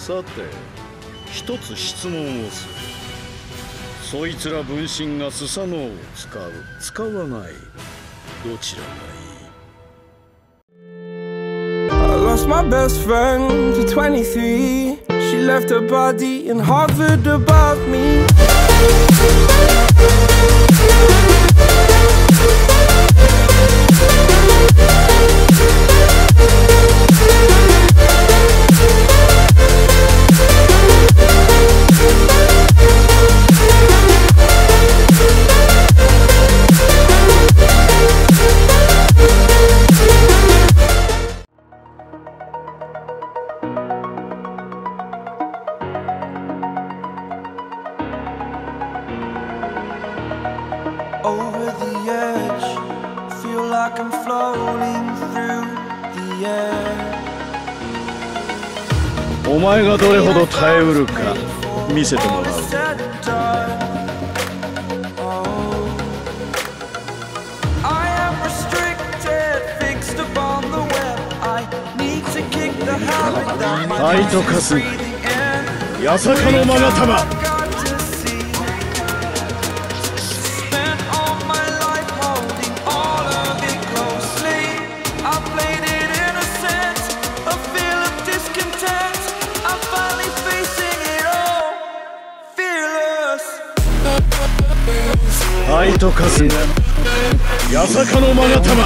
さて、一つ質問をする。そいつら分身がスサノオを使う、使わない、どちらがいい？ I lost my best friend to 23. She left her body and hovered above me. Over the edge, feel like I'm floating through the air. お前がどれほど耐えうるか見せてもらう。ファイトカス八坂の勾玉。ファイトカス八坂の勾玉。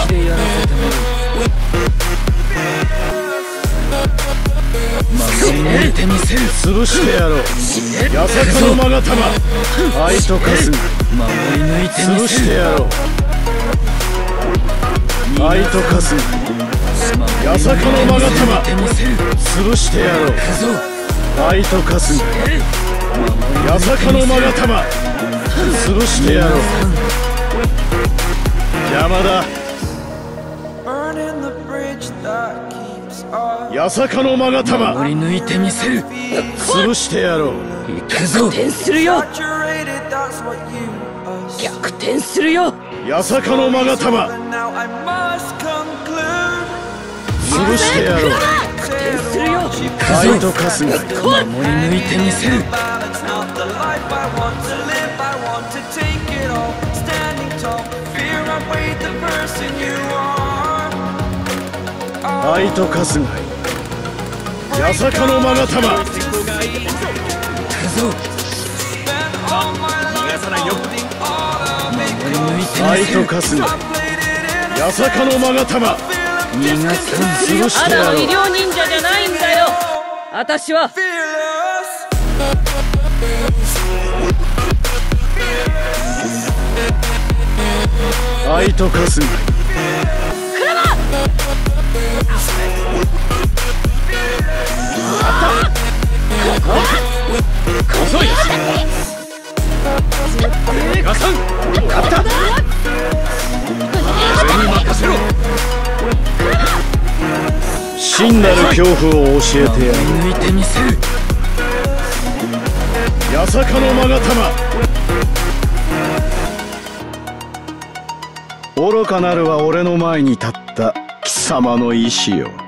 潰してやろう。八坂の勾玉。ファイトカス潰してやろう。ファイトカス八坂の勾玉。潰してやろう。ファイトカス八坂の勾玉。潰してやろう。邪魔だ。八坂の勾玉。 守り抜いてみせる。 潰してやろう。 逆転するよ。逆転するよ。 八坂の勾玉。潰してやろう。 逆転するよ。 ファイトカスが守り抜いてみせる。 ファイトカスが八坂の勾玉。 逃がさないよ。守り抜いてみせる。 ファイトカスが八坂の勾玉。 逃がさない。 潰してやろう。 ただの医療忍者じゃないんだよ。私は。 ファイトカスが遅い。ガサン勝った。俺に任せろ。真なる恐怖を教えてやる。 抜いてみせる。 八坂の勾玉。愚かなるは俺の前に立った貴様の意志よ。